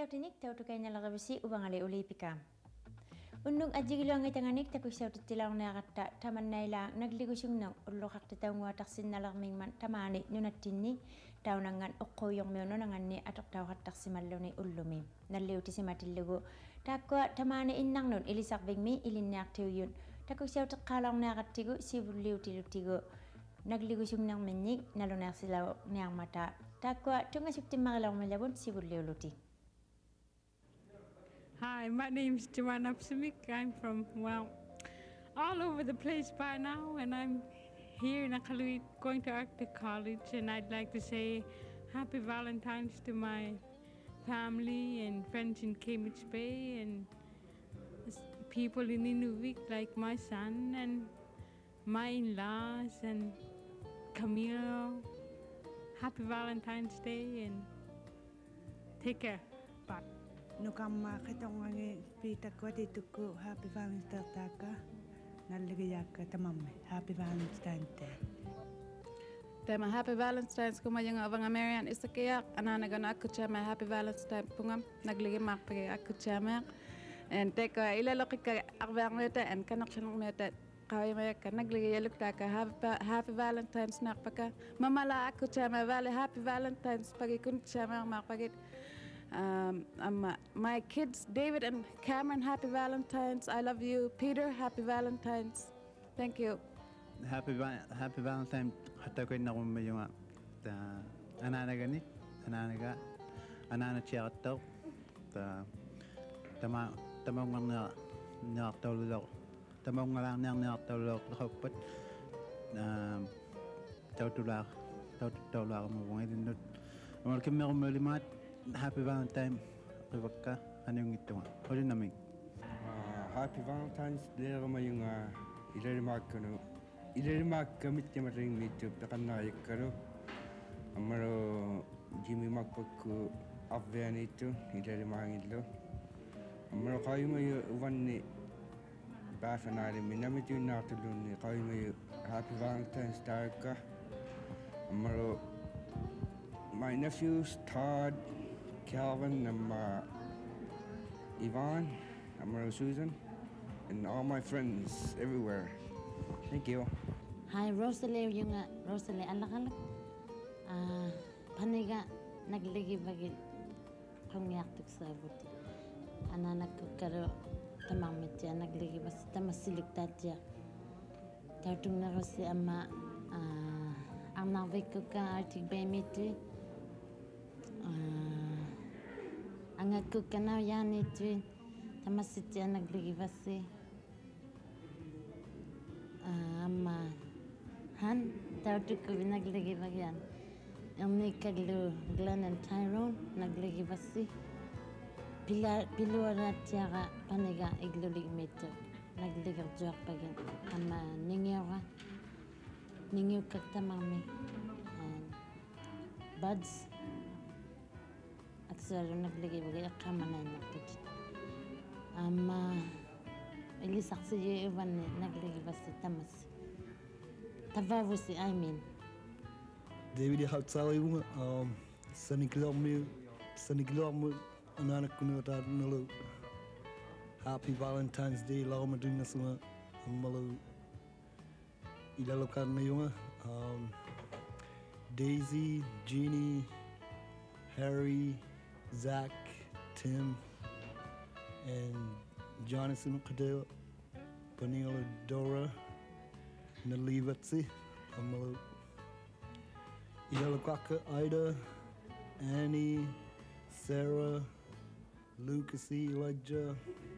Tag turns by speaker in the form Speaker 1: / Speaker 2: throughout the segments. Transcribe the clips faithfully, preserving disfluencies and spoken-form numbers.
Speaker 1: Kippingujautinik tautukainya lagabisi ubangali ulipika. Unnung ajigiluangi tanganik takuisaututilauneaqatta tamannaila nagligusungna ulluqaqta taunguataqsinnalaqmingman tamaani nunattinni taunangan oqquyormiununanganni atoqtauqattaqsimalluni ullumi nalliutisimatillugu taakkua tamaani innarnun ilisarvigmi ilinniartiuyun takuisauteqqaalaorneaqattigu sivulliutilutigu nagligusungnerminni naluneersilau niarmata taakkua tungasuktimmarilormilavun sivulliuluti.
Speaker 2: Hi, my name is Approx. I'm from, well, all over the place by now, and I'm here in Iqaluit going to Arctic College, and I'd like to say Happy Valentines to my family and friends in Cambridge Bay and people in Inuit like my son and my in-laws and Camille. Happy Valentine's Day and take care. Bye.
Speaker 3: Nukama kitongangi pita ko dituku Happy Valentine's Day naligayaka tamamme Happy Valentine's Day.
Speaker 4: Tema Happy Valentine's kuma yung avang American isakiyak ananagan aku chama Happy Valentine's Day pungam nagligay makpagay aku chama and teko ilalokik ka akbang meta and kanak silang meta kaway maya ka nagligay lukta ka Happy Valentine's nakpaka mamala aku chama vale Happy Valentine's pagi kun chama makpagit. Um, um, uh, my kids, David and Cameron, Happy Valentine's. I love you. Peter, Happy Valentine's. Thank you.
Speaker 5: Happy Happy Valentine. Hatta ko na kung yung anana gani, anana ga, anana chiya taw. Ta tama tamang nga nga tawlo, tamang nga lang nga tawlo dapat. Um, tawtula tawtula mo ngayon dun. Amal kami ako malimat. Happy Valentine, Rebecca, ano yung ito? Ano namin?
Speaker 6: Happy Valentine's Day naman yung ilarimak ko no. Ilarimak kamit niya maring medyo nakanayag ko no. Amaro Jimmy magpag ko afyan ito, ilarimakin ito. Amaro kayo may uwan ni basa na rin. Minamit yung natulun ni kayo may Happy Valentine's Day ka. Amaro my nephews, Todd, Calvin, and uh, Yvonne, and Susan, and all my friends everywhere. Thank you.
Speaker 7: Hi, Rosalie, yung uh, Rosalie, alak-alak. Ah, paniga nagligi-bagi kumyaktuk sa buti. Ananak ko karo tamamit ya nagligi bas tamasiligtat ya. Tartung na rosi ama ah ang navik ko ka artig bemiti. Ah ang ako kanaw yan ito, tamasit yan nagligibasi. Ama, han, tawag ko nagligibag yan. Ang nikaglo, Glenn and Tyrone, nagligibasi. Piluwa na tiya ka, paniga, igluligmito. Nagligabjok pa yan. Ama, ningyo ka. Ningyo kagtamami. Buds. Aksaro naglagay bagay akamanay na ito. Ama, ilisak sa iyo iwan naglagay ba si tamas. Tavavu si I mean.
Speaker 8: David houtsali mo um saniklo mo saniklo mo anak ko na ta nalo. Happy Valentine's Day law mo din na suma amalo. Ilalokan na yung um Daisy, Jeannie, Harry, Zach, Tim, and Jonathan Cadell, Panila Dora, Nalivatsi, Amalo, Yalakaka, Ida, Annie, Sarah, Lucas, Elijah,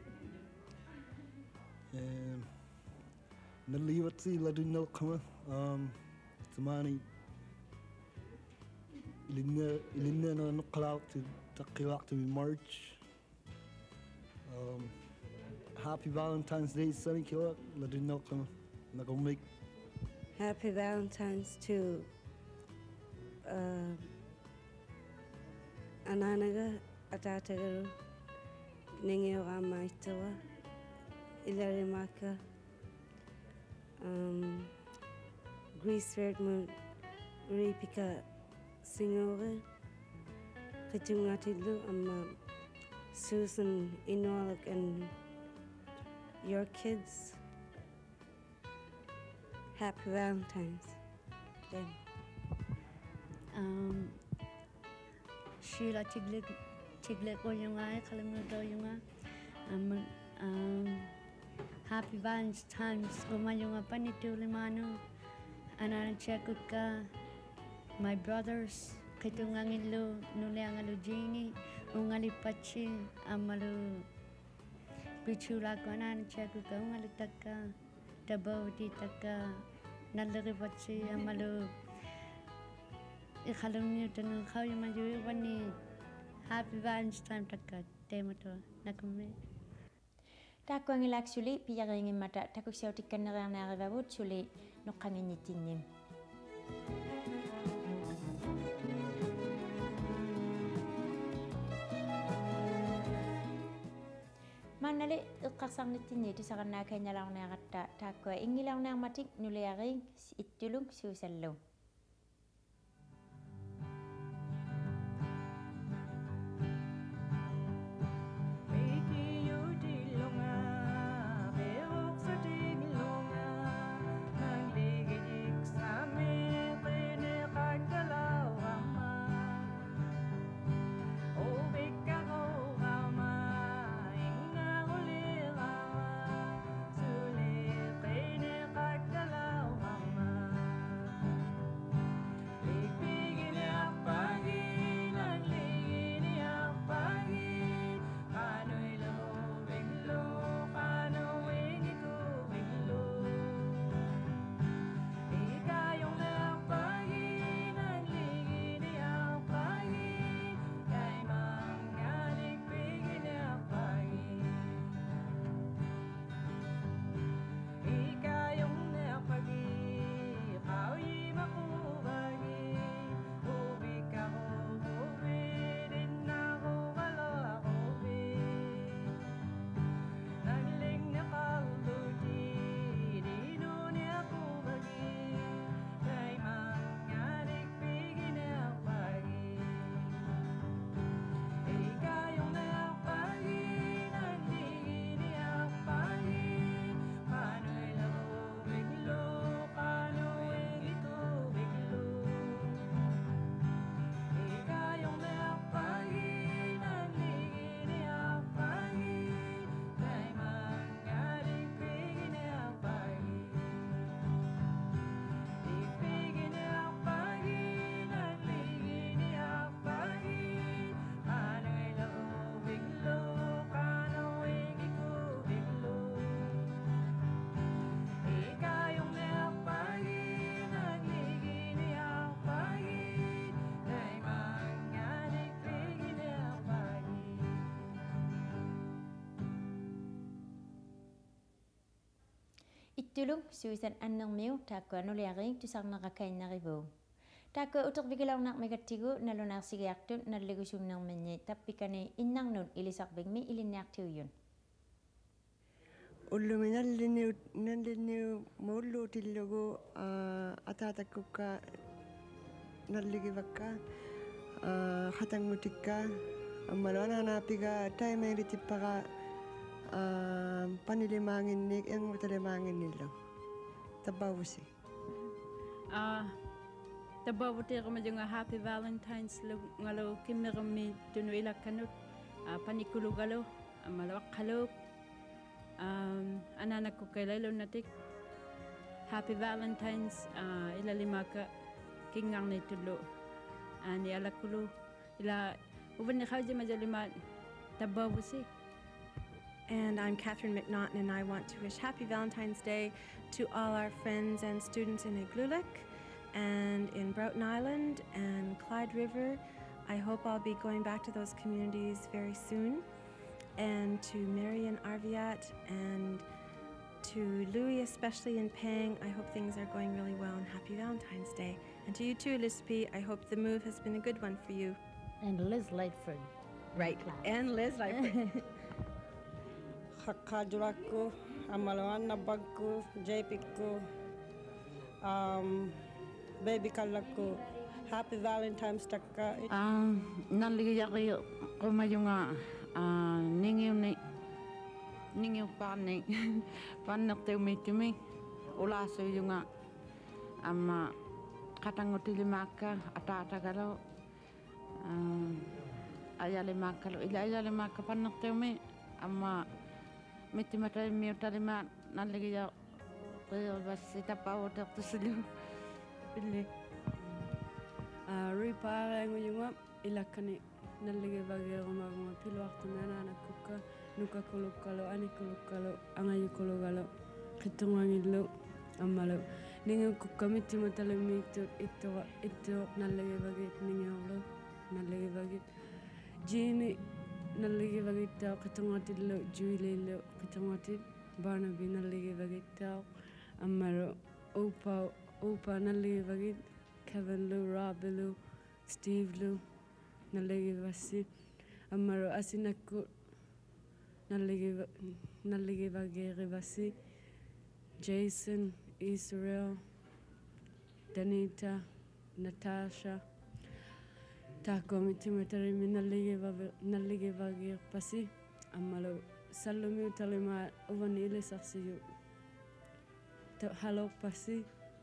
Speaker 8: and Nalivatsi, Ladinokama, um, Tamani. Ilinna ilinna na nuklaw to takilak to March. Um, Happy Valentine's Day, Sunny Killa. Ladin no kama nakamik.
Speaker 9: Happy Valentine's to uh, ananaga atatagaru ningyo ama itawa ilarimaka um, Greece Redmond Ripika Singore Kippingujautiit ama Susan, Inuit, and your kids. Happy Valentines Day.
Speaker 10: Um, Sheila tiglig tiglig ko yung ay kalimutan yung um um Happy Valentines kuma yung panito limano ana check ka my brothers kitungangin lo nule ang lo jini ungali pachi amalu bichula ko ana check ka ungali taka tabaw di taka nalari pachi amalu Iqaluit niyo tanong kau yung majuyo wani Happy Valentines taka tema to nakumi.
Speaker 1: Taako ang ilak suli piyaringin mata takuksiautik kanarang na Anaviapik suli nukangin nitinim. Manali iqarsang nitinni tusakan na kanyalang na katta taako ingilang na matik nuliaring itulung susallo. Itulung Susan annang miu taako nuliaring tusang nakakain na ribo. Taako utok bigilaw nak megatigo nalunar sigiaktun naligusung nang menye tapi kane innang nun ilisak bigmi ilinaktiu yun.
Speaker 11: Ulumi nalliniu nalliniu mullu tillugu atatakukka nalligivakka khatangutikka ammalo Anaviapika taimeri tippaga panilimangin ni ang matalimangin nila tabawusi
Speaker 4: ah tabawuti ko mga Happy Valentines ngalo kimirami tunuila kanut panikulugalo amalawak halop um ananak ko kailalo natik Happy Valentines ilalima ka kingang na itulo ani alakulo ila uban ni khawji majalima tabawusi.
Speaker 12: And I'm Catherine McNaughton, and I want to wish Happy Valentine's Day to all our friends and students in Iqaluit and in Broughton Island and Clyde River. I hope I'll be going back to those communities very soon. And to Mary and Arviat and to Louis, especially in Pang, I hope things are going really well and Happy Valentine's Day. And to you too, Lispi, I hope the move has been a good one for you.
Speaker 7: And Liz Lightford.
Speaker 12: Right, and Liz Lightford.
Speaker 13: Hakkajurakku, Amalawan Nabagku, Jepikku, um, Baby Kalakku, Happy Valentine's Takka.
Speaker 14: Um, Naligayaki kumayunga
Speaker 4: ningiuni ningiu paani pannerteu mitumi ulasuyunga amma katangutilimakka ataatagalo ayalimakkalo ila ayalimakka pannerteumi amma mittimatali miutalima nalligiya qeervassi tapauutertusilu pilli
Speaker 14: ripaaranguyunga ilakkani nalligivageerumagunga piluartunaanaanakukka nukakulukkalo anikulukkalo angayukulugalo qittunguangillu ammalu ningukukka mittimatalimiittut ittua ittuuq nalligivagit ningiorlu nalligivagit jiini nalligivagittao qittunguatillu juilillu qittunguatit Barnaby nalligivagittao ammalu upa upa nalligivagit Kevin Lu, Robbie Lu, Steve Lu, nalligivassi ammaru asinakku nalligiva nalligivageerivassi Jason, Israel, Danita, Natasha, takomittimatarimi nalligivageerpasi ammalu sallumiu talima uvani ilisarsiyu halorpasi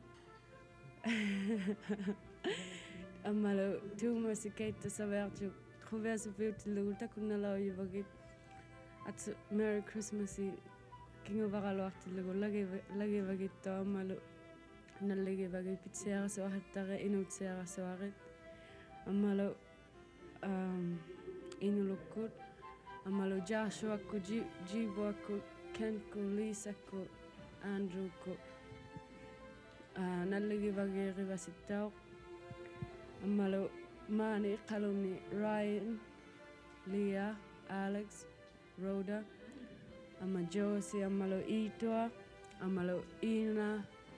Speaker 14: ammalu tuumasikaitta savertu quversupiutillugu takunnalauyuvagit atsu Merry Christmasi kinguvaraluartillugu lagivagitto ammalu nalligivagit pitsiarasuarhattare inutsiarasuarit ammalu inulukkut ammalu Joshuakku Jibuakku Kenkku Liisakku Andrewkku nalligivageerivasittao ammalu maani Iqaluni Ryan Leah Alex Rhoda amma Josie ammalu Itua ammalu Ina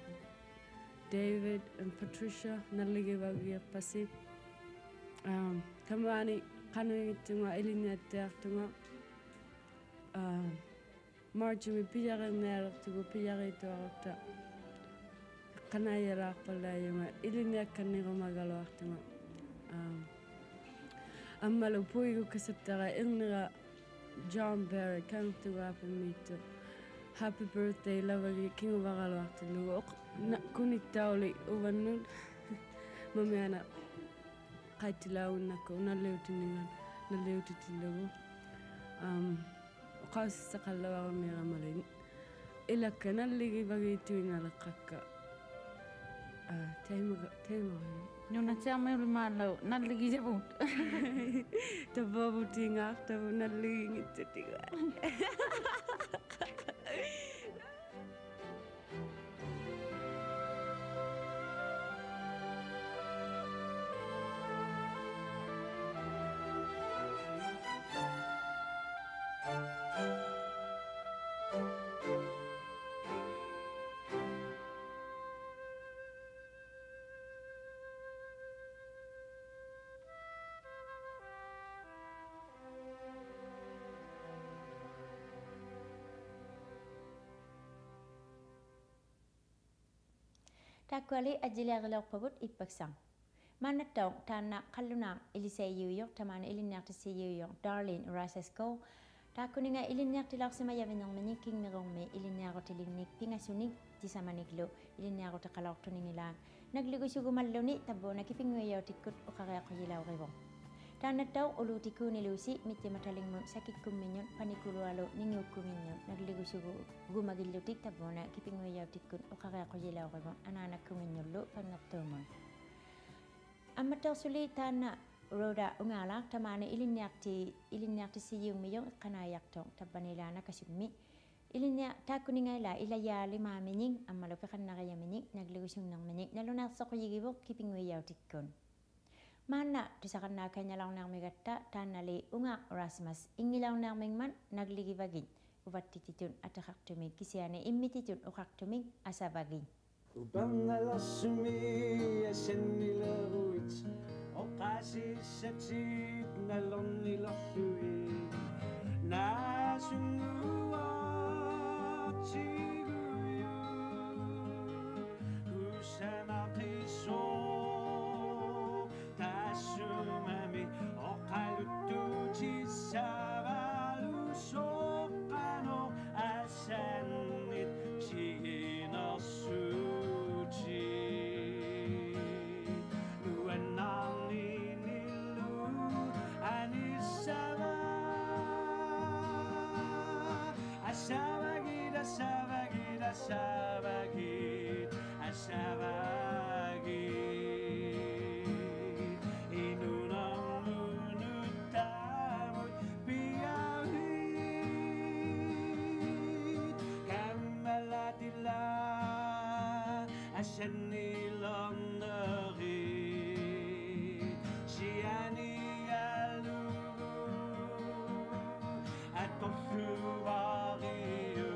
Speaker 14: David and Patricia nalligivageerpasi um tamani qanuittunga iliniattiartunga uh marjumi piyarinneertugu piyarituarutta qanayalaarpallaayunga iliniakkannirumaгаluartunga um ammalu puigu kasattara irnira John Barry kantugaapimmiittu happy birthday lavagi kinguvaraluartillugu kunittauli uvannut mamiana qaittilaaunnakku nalliutinningan nalliutitillugu um qausissaqallavarunniiramalin ilakka nalligivagiituingaleqqakka taimaga taimaga
Speaker 4: nunatiarmiulimaallau nalligijavut
Speaker 14: tavavutiingaartavu nalligingitsutiga
Speaker 1: Takwali ajiliagilorpavut ippaksang. Mannattaung taanna qallunaang ilisayuuyor tamaana ilinniartissayuuyor Darlene Rasasko taakkuninga ilinniartilaarsimayavinermini kingnerormi ilinniarutilinnik pingasunik tisamaniklu ilinniarutaqalortuningilaang nagligusugumaluni tabbuuna Kippinguijautikut uqariaqujilauqivor taannattau uluutikuuniluusi mittimatalingmun sakikkumminyun panikulualu ningiukkuminyun nagligusugu gumagillutik tabbuuna Kippinguijautikut uqariaqujilauqivor anaanakkuminyullu pangertuumun ammattarsuli taanna Rhoda ungala tamaana ilinniarti ilinniartissiyuummiyo iqqanaayartong tabbanilaana kasummi ilinnia taakkuningaila ilayaalimaamining ammalu peqannaqiyamining nagligusunnermining nalunaarsoquyigivor Kippinguijautikun maanna tusaqannaakanyalaornaarmigatta taannali unga Rasmus ingilaornaarmingman nagligivagit uvattititun ataqartumik kisiani immititun uqartumik asavagit
Speaker 15: Upannallassumi assannileruit oqaasissatit nallornilorluit naasunguartiguyu usamaqiso tassumami oqaluttutissaava asabagit, asabagit. Inunang lunod tamo't piyawit. Kamalatila asan nilang narit. Siya niyalugo at pagsuwariyo.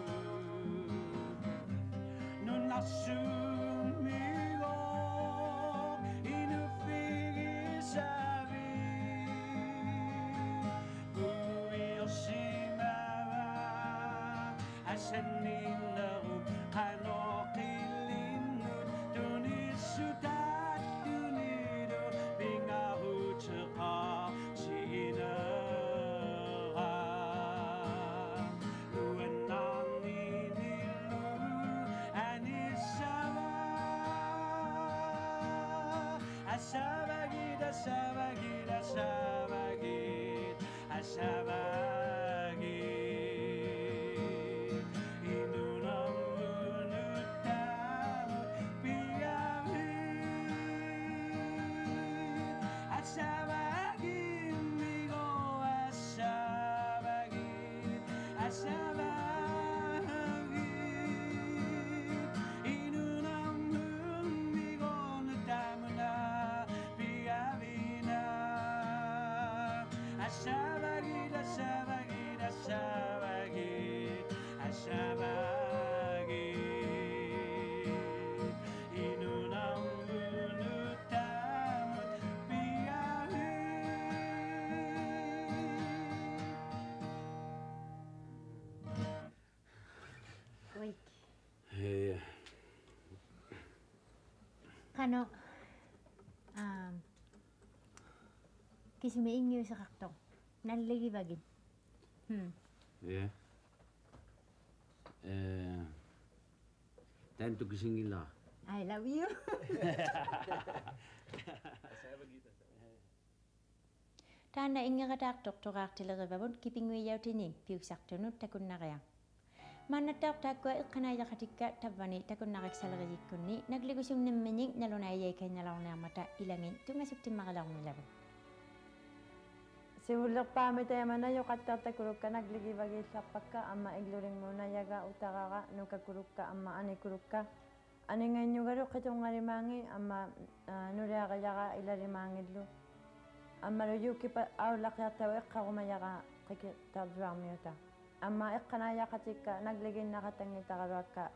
Speaker 15: Nun nasumigo inufigisabi. Buwiyo si mama asan nilarup kanokilinut. Tunisutat tunido bingahut saka si inara. Luanang ninilu anisama. Asabagit, asabagit, asabagit, asabagit. Inunang lunod tamo't piyawit. Asabagit, migo, asabagit, asabagit. Inunang lumigo na tamo na piyawina. Asabagit, asabagit, asabagit, asabagit. Inunang lunod tamo't piyawit.
Speaker 1: Wait.
Speaker 6: Hey,
Speaker 1: Kano, um, kisumiingyo sa kakto. Nalagi bagin. Hmm.
Speaker 6: yeah. Eh, time to kisingila.
Speaker 1: I love you. Tana inga katak doktorak tilaribabon Kippingujautiit piuksaktunut takun nakaya. Manatak takwa ikanaya katika tabani takun nakak salariyikkunni nagligusum nimmining nalunayay kay nalauna mata ilangin tumasuk timmakalaw nilabo.
Speaker 16: Sihulak pa mi tayo mana yung katatakuruk ka nagligi-bagi sa pagka ama igluring mo na yaga utaka ka nukakuruk ka ama ani kuruk ka. Ani ngayon yung garo kitong ngarimangi ama nurya ka yaga ilarimangid lo. Ama lo yuki pa awlak yataw ikka kumayaga kikitabdrang mo yuta. Ama ikkanaya katika nagligin na katangi takarwa ka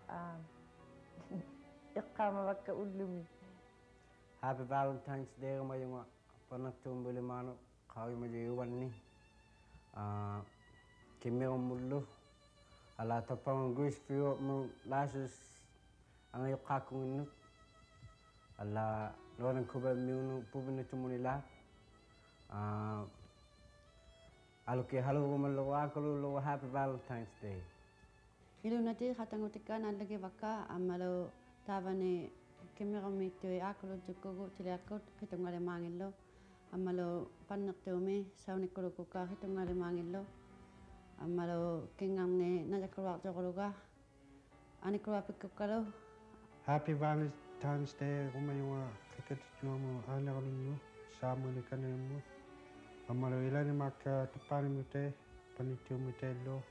Speaker 16: ikka mawagka ulumi.
Speaker 17: Happy Valentine's Day mo yung panagtumbuli mano. Kau majiwan ni, kami umulu, ala tapang guys view mo lasos ang ayok kakong inuk, ala lorang kuba miunu pubin itu munila, alu ke halu umulu aku lu Happy Valentine's Day.
Speaker 10: Ilu nanti katang utika nalagi baka amalo tabane kami kami tu aku lu cukup cili aku kita ngale mangin lo. Amalo panak tumi sauni kurukuka hitong ngari mangin lo. Amalo kingang ne najakurwak jokuruka. Ani kurwapik kukalo.
Speaker 6: Happy Valentine's Day kumayunga kikatityo mo anak ninyo sama ni kanin mo. Amalo ilan ni maka tapani mo te panityo mo te lo.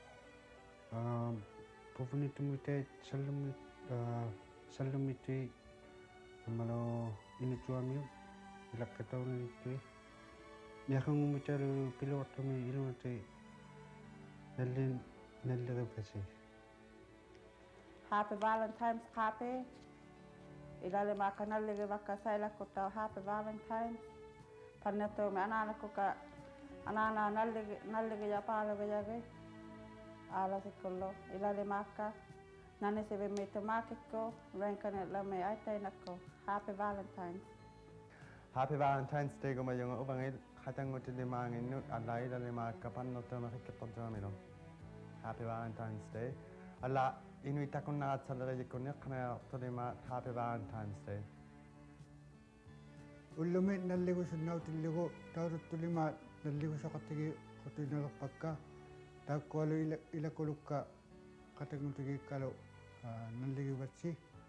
Speaker 6: Pupunito mo te salumit salumiti amalo inutwa mo. Ilak kataw na ito eh. Niya kang umutar piloto may ilo natin nalin nalagab kasi.
Speaker 16: Happy Valentine's Happy. Ilalim ka nalagab ka sa ilak ko tao Happy Valentine's. Panato may anak ko ka anana nalagab ya pala gayagay. Ala si kulo ilalim ka. Nani si may tumakit ko. Ren ka nila may aytay na ko. Happy Valentine's.
Speaker 5: Happy Valentine's Day ko mayong ubangil katang uti di mangin nut alay dali makapan no to makikipagdramino. Happy Valentine's Day. Ala Inuit akong nakat sa lagay ko niya kana to di ma Happy Valentine's Day.
Speaker 18: Ulumit naligo sa nautiligo tawag tulima naligo sa katigi kutoy nalakpag ka. Takwalo ila ila kuluk ka katangutugi kalau naligi batsi.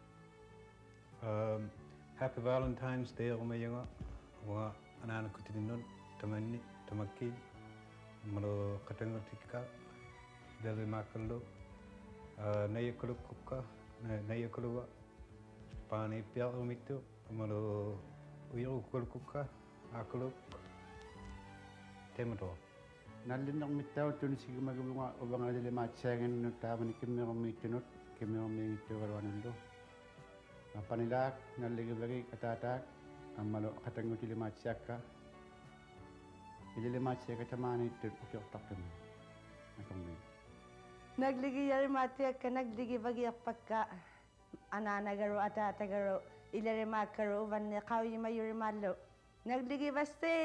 Speaker 5: Um, Happy Valentines Day umayanga wa anana kutinun tamani tamaki malo katangutika dari makallo nayakulukuka nayakuluwa pani pial umitu malo uyukulukuka akuluk temato
Speaker 19: nallinaq mittau tunisigi magulunga ubangadile maatsaangannu taamani kimmeqummiittunut kimmeqummiigittuugaluanullu apanilaak nalligivagi kataataak ammalo qatangutili maatsiakka ilili maatsiaka tamaaniittut ukiortartumi akommi
Speaker 20: nagligi yari maatiakka nagligi vagiarpakka anaanagaru ataatagaru ilari maakkaru uvanne qawyimayuri maallu nagligi vaste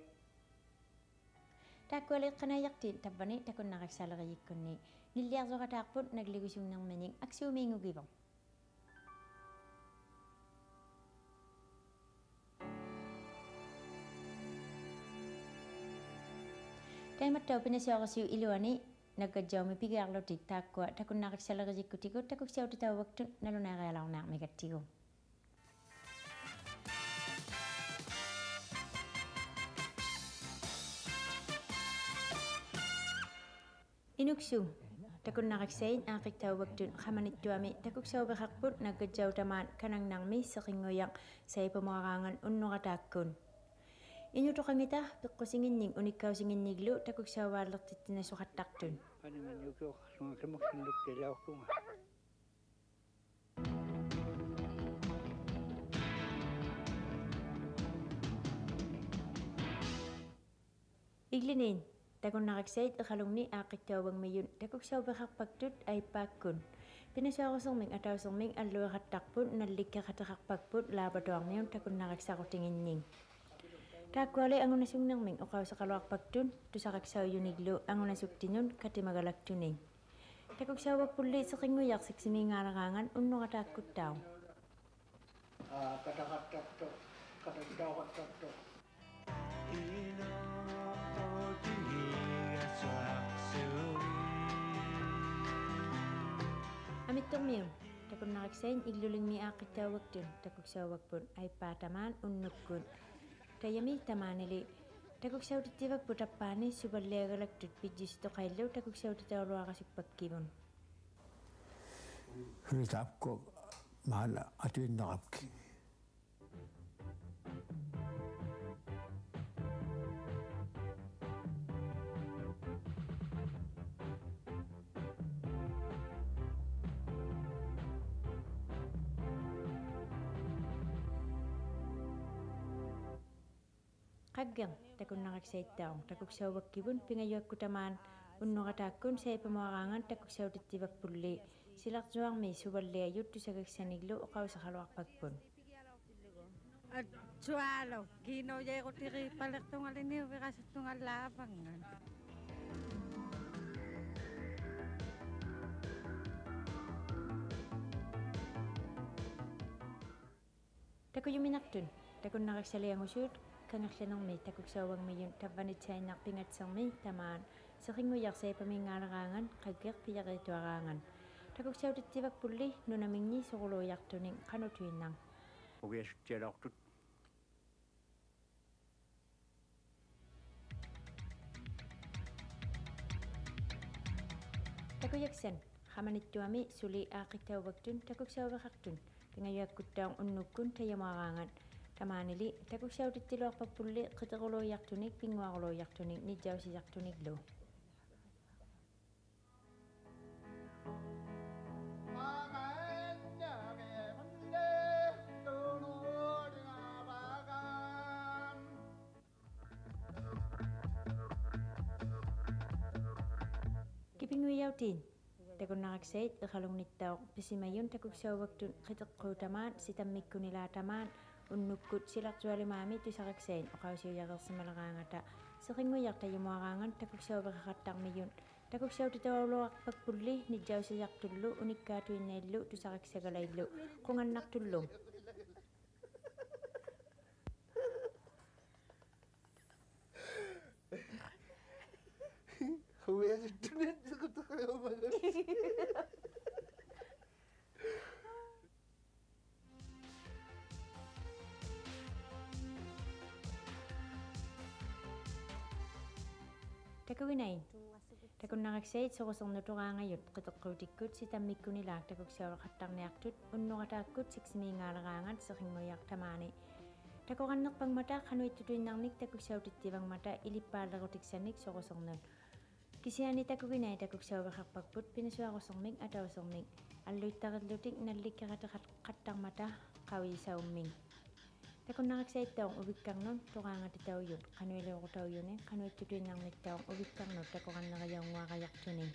Speaker 1: Takwali qanayaqtiin tabbani takun naqaksaleriikkunni nilliarsoqataarput nagligusunnermining aksuumiingugivor Taimattau pinasiorisiu iluani nagajjaumi pigiarlutik taakkua takun naqaksaleriikkutikut takuksiautitauwaktut nalunaarialarnaarmigattigu Inuksu takun naqaksain aaqiktauwaktun qamanittuami takuksaubeqarput nagajjautamaan kanangnarmi seqinnguyaq saipamuaraangan unnuqataakkun Inutoqangita peqqusinginning unikkausinginniglu takuksauwaallertittinasuqattartun
Speaker 18: Panimanjuuqarlungakimuqsillukkilaorkunga
Speaker 1: Iglinin takun naqaksait iqalungni aaqittauwangmiyun takuksaubeqarpaktut aippaakkun pinasuaruserming atauserming allueqattarput nallikkeqateqarpakput laapatuarniun takun naqaksaqutiginning Taakkuali angunasungnerming oqauseqaluarpaktun tusaqaksauyuniglu angunasuktinun katimagalaktuni takuksauwappulli seqinnguyaq siksimiingaaraqaangan unnuqataakkuttau
Speaker 18: ah kataqattartu katattauqattartu
Speaker 1: Amittormiu takun naqaksain iglulingmi aaqittauwaktun takuksauwakput aippaatamaan unnukkun Tayami tamaanili takuksautettivakpu tappaani supalleagalaktut pijjisitoqaillu takuksautetauruaqasukpakkivun
Speaker 18: Hyltaapko maala atuinnaqapki
Speaker 1: Qaggang takun naqaksaittaun takuksauwakkivun pingajuakkutamaan unnuqataakkun saipamuaraangan takuksautettivakpulli silartuarmi suvalliajut tusakaksaniglu oqauseqaluarpakpun
Speaker 3: Atsualo kino yequtiri palertungalini uviqasuttungallaapanggan
Speaker 1: Takuyuminartun takun naqaksaliangusuut kangerlanermi takuksauwangmiyun tavvanitsainarpingatsermi tamaan seqinnguyaq saipamingaaleраанган qaggeq piyaqituaraangan takuksautettivakpulli nunamingni soquluuyartuning qanutuinnang
Speaker 18: ugiasuttialaortut
Speaker 1: Takuyaksan qamanittuami suli aaqittauwaktun takuksauveqartun pingajuakkuttaun unnukkun tayamuaraangan Tamaanili takuksautettiluarpappulli qitequluuyartunik pinguaruluuyartunik nijjausisartuniklu Kippinguijautiin takun naqaksait iqalungnittauq pisimayun takuksauwaktun qiteqquutamaan sitammikkunilaa unnukkut silartualimaami tusaqaksain oqausiujagersimaleraangata seqinnguyartajamuaraangan takuksauveqaqattarmiyun takuksautetauluarpakpulli nijjausisartullu unikkaatuinnaillu tusaqaksagalaillu qungannartullum
Speaker 8: Where did you go to the
Speaker 1: Takawinain. Takun nakaksait sa kusong naturangayot katakutikut si tamikunilag takuk siya katang niaktut unnuratakut siksmingarangan sa kinguyak tamani. Takukanak pang mata kanu itutuin nang nik takuk siya titibang mata ilipalarotik sanik sa kusong nun. Kisiani takukinay takuk siya kakpagput pinaswa kusong mig ataw kusong mig. Aloy takatlutik nalik katang mata kawi sa uming. Takun nakaksait taong ubik kang nun, tukangat itaw yun. Kano ilo ko taw yun eh, kano itutuin nang nik taong ubik kang nun, takukan na kayong wakayak tunin.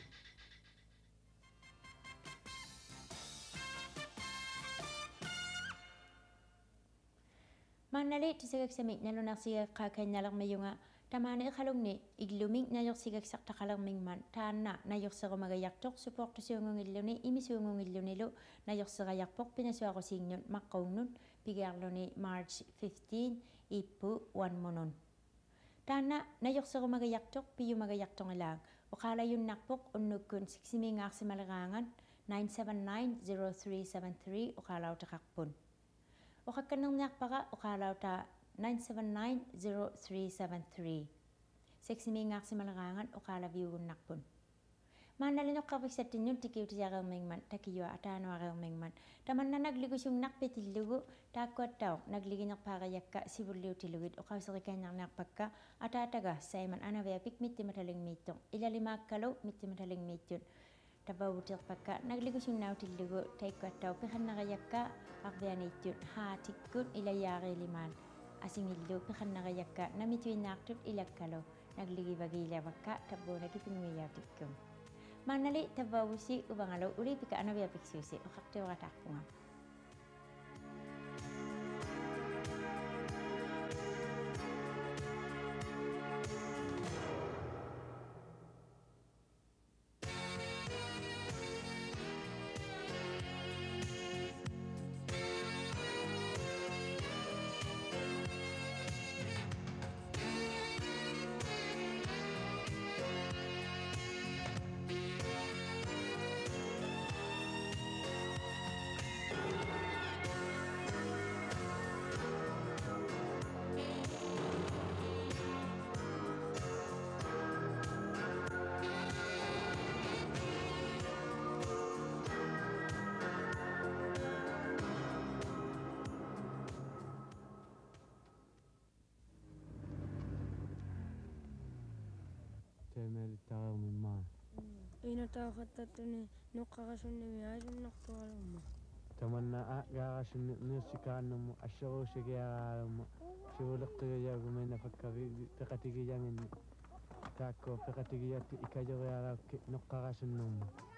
Speaker 1: Manali, tisagak sa mig, nalunak siya kakay nalang mayo nga, tamani ikalong ni, igluming nayok sigak sak takalang mingman, taan na, nayok sa kumagayak tok, support to siyong ilo ni, imisungong ilo nilo, nayok sa kayak pok, pinaswa ko sinyon, makaw nun, Pigarlo ni March fifteenth, ipu one monon. Tana, nayok sa kumagayak tok, piyo magayak tong alang. Ukala yung nakpok, unukun siksimingak si malarangan, nine seven nine zero three seven three, ukalaw ta kakpun. Ukakanang nakpaka, ukalaw ta nine seven nine zero three seven three. Siksimingak si malarangan, ukala biyugun nakpun. Manalinok kapag sa tinyon, tikiw ti siya mingman, takiyo atano akal mingman. Taman na nagligus yung nakpetilugo, takwat tao, nagliginak pakayak ka, sibuliw tilugid, o kausakikay nang nakpagka, atataga, Simon Anaviapik, miti mataling mitong, ilalimak kalaw, miti mataling mityon. Tabawutil pagka, nagligus yung naw tilugo, takwat tao, pikan nakayak ka, akbianityon, hatikun, ilayari liman. Asing ilo, pikan nakayak ka, namituin naktut, ilag kalaw, nagligibagila baka, tabo na Kippinguijautiit kum. Manali tabawusi ubangalaw uli pika Anaviapik Soucie o kaktew katakpunga.
Speaker 6: Temel tahu memang.
Speaker 9: Ina tahu kata tu ni nuk kakasun ni aja nak tu alam.
Speaker 6: Teman nak kakasun ni sekarang mu asal sekarang mu sebelum kerja kami nak pergi dekat tiga yang ini. Tak kau dekat tiga yang ikajar nak kakasun mu.